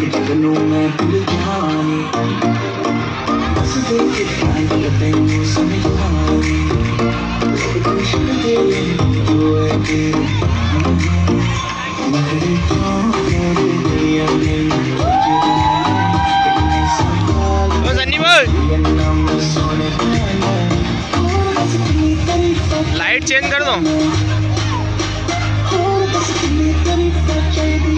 जगनों में भूल जानी बस देख के तेनू समझानी कृष्ण तेरे जो है तेरे मरे तो मेरे दुनिया में लाइट चेंज कर दो।